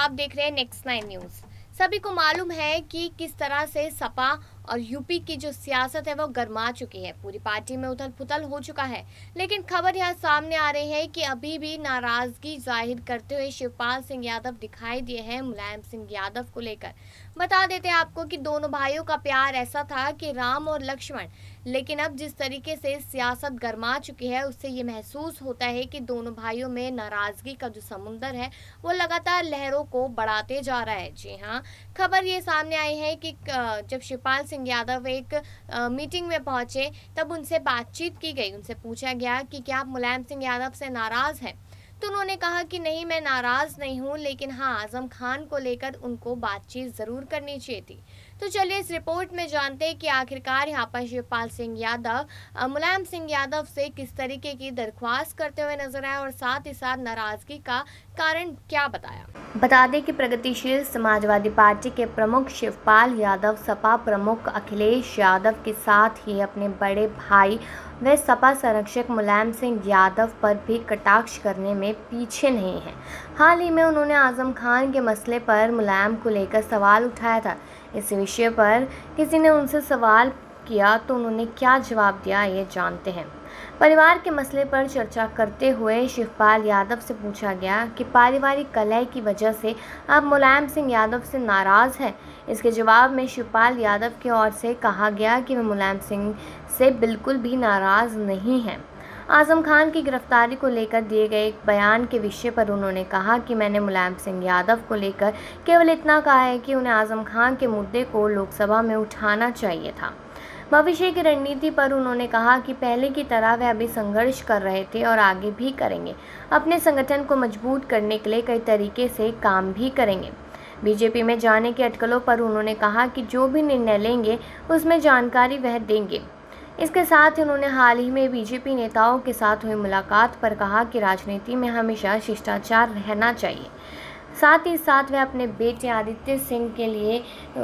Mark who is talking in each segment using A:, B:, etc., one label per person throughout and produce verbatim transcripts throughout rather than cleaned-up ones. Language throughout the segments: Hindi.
A: आप देख रहे हैं नेक्स्ट नाइन न्यूज। सभी को मालूम है कि किस तरह से सपा और यूपी की जो सियासत है वो गर्मा चुकी है। पूरी पार्टी में उथल पुथल हो चुका है। लेकिन खबर यहाँ सामने आ रही है कि अभी भी नाराजगी जाहिर करते हुए शिवपाल सिंह यादव दिखाई दिए हैं मुलायम सिंह यादव को लेकर। बता देते हैं आपको कि दोनों भाइयों का प्यार ऐसा था कि राम और लक्ष्मण, लेकिन अब जिस तरीके से सियासत गर्मा चुकी है उससे ये महसूस होता है कि दोनों भाइयों में नाराजगी का जो समुंदर है वो लगातार लहरों को बढ़ाते जा रहा है। जी हाँ, खबर ये सामने आई है कि जब शिवपाल सिंह यादव एक आ, मीटिंग में पहुंचे तब उनसे बातचीत की गई। उनसे पूछा गया कि क्या आप मुलायम सिंह यादव से नाराज हैं, तो उन्होंने कहा कि नहीं, मैं नाराज नहीं हूं, लेकिन हाँ, आजम खान को लेकर उनको बातचीत जरूर करनी चाहिए थी। तो चलिए इस रिपोर्ट में जानते हैं कि आखिरकार यहाँ पर शिवपाल सिंह यादव मुलायम सिंह यादव से किस तरीके की दरख्वास्त करते हुए नजर आए और साथ ही साथ नाराजगी का कारण क्या बताया। बता दें कि प्रगतिशील समाजवादी पार्टी के प्रमुख शिवपाल यादव सपा प्रमुख अखिलेश यादव के साथ ही अपने बड़े भाई व सपा संरक्षक मुलायम सिंह यादव पर भी कटाक्ष करने में पीछे नहीं हैं। हाल ही में उन्होंने आजम खान के मसले पर मुलायम को लेकर सवाल उठाया था। इस विषय पर किसी ने उनसे सवाल किया तो उन्होंने क्या जवाब दिया, ये जानते हैं। परिवार के मसले पर चर्चा करते हुए शिवपाल यादव से पूछा गया कि पारिवारिक कलह की वजह से आप मुलायम सिंह यादव से नाराज हैं। इसके जवाब में शिवपाल यादव की ओर से कहा गया कि वे मुलायम सिंह से बिल्कुल भी नाराज नहीं हैं। आजम खान की गिरफ्तारी को लेकर दिए गए एक बयान के विषय पर उन्होंने कहा कि मैंने मुलायम सिंह यादव को लेकर केवल इतना कहा है कि उन्हें आजम खान के मुद्दे को लोकसभा में उठाना चाहिए था। भविष्य की रणनीति पर उन्होंने कहा कि पहले की तरह वे अभी संघर्ष कर रहे थे और आगे भी करेंगे। अपने संगठन को मजबूत करने के लिए कई तरीके से काम भी करेंगे। बीजेपी में जाने की अटकलों पर उन्होंने कहा कि जो भी निर्णय लेंगे उसमें जानकारी वह देंगे। इसके साथ ही उन्होंने हाल ही में बीजेपी नेताओं के साथ हुई मुलाकात पर कहा कि राजनीति में हमेशा शिष्टाचार रहना चाहिए। साथ ही साथ वह अपने बेटे आदित्य सिंह के लिए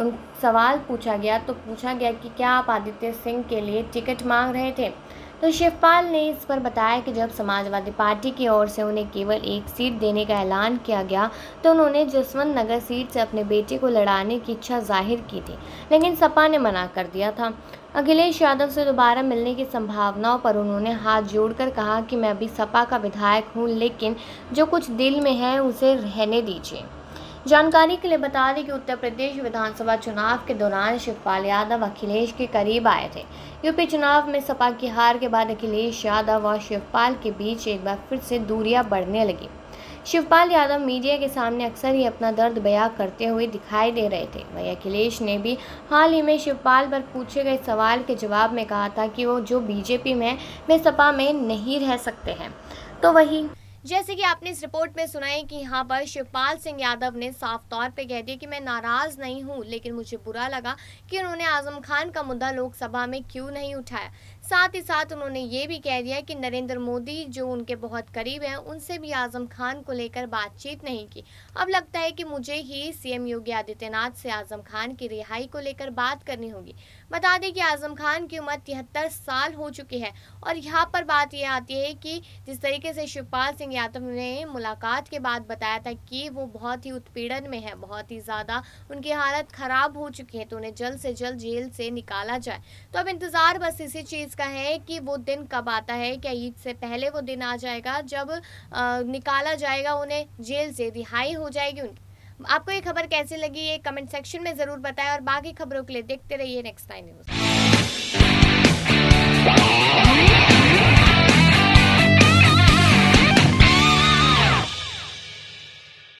A: सवाल पूछा गया तो पूछा गया कि क्या आप आदित्य सिंह के लिए टिकट मांग रहे थे, तो शिवपाल ने इस पर बताया कि जब समाजवादी पार्टी की ओर से उन्हें केवल एक सीट देने का ऐलान किया गया तो उन्होंने जसवंत नगर सीट से अपने बेटे को लड़ाने की इच्छा जाहिर की थी, लेकिन सपा ने मना कर दिया था। अखिलेश यादव से दोबारा मिलने की संभावनाओं पर उन्होंने हाथ जोड़कर कहा कि मैं अभी सपा का विधायक हूं, लेकिन जो कुछ दिल में है उसे रहने दीजिए। जानकारी के लिए बता दें कि उत्तर प्रदेश विधानसभा चुनाव के दौरान शिवपाल यादव अखिलेश के करीब आए थे। यूपी चुनाव में सपा की हार के बाद अखिलेश यादव और शिवपाल के बीच एक बार फिर से दूरियां बढ़ने लगी। शिवपाल यादव मीडिया के सामने अक्सर ही अपना दर्द बयां करते हुए दिखाई दे रहे थे। वहीं अखिलेश ने भी हाल ही में शिवपाल पर पूछे गए सवाल के जवाब में कहा था कि वो जो बीजेपी में वे सपा में नहीं रह सकते हैं। तो वही जैसे कि आपने इस रिपोर्ट में सुना है कि यहाँ पर शिवपाल सिंह यादव ने साफ तौर पे कह दिया कि मैं नाराज नहीं हूँ, लेकिन मुझे बुरा लगा कि उन्होंने आजम खान का मुद्दा लोकसभा में क्यों नहीं उठाया। साथ ही साथ उन्होंने ये भी कह दिया कि नरेंद्र मोदी जो उनके बहुत करीब हैं उनसे भी आजम खान को लेकर बातचीत नहीं की। अब लगता है कि मुझे ही सीएम योगी आदित्यनाथ से आजम खान की रिहाई को लेकर बात करनी होगी। बता दें कि आजम खान की उम्र तिहत्तर साल हो चुकी है और यहाँ पर बात यह आती है कि जिस तरीके से शिवपाल सिंह यादव ने मुलाकात के बाद बताया था कि वो बहुत ही उत्पीड़न में है, बहुत ही ज़्यादा उनकी हालत ख़राब हो चुकी है, तो उन्हें जल्द से जल्द जेल से निकाला जाए। तो अब इंतज़ार बस इसी चीज़ का है कि वो दिन कब आता है। क्या ईद से पहले वो दिन आ जाएगा जब आ, निकाला जाएगा, उन्हें जेल से रिहाई हो जाएगी उनकी। आपको ये खबर कैसी लगी ये कमेंट सेक्शन में ज़रूर बताएं और बाकी खबरों के लिए देखते रहिए नेक्स्ट नाइन न्यूज़।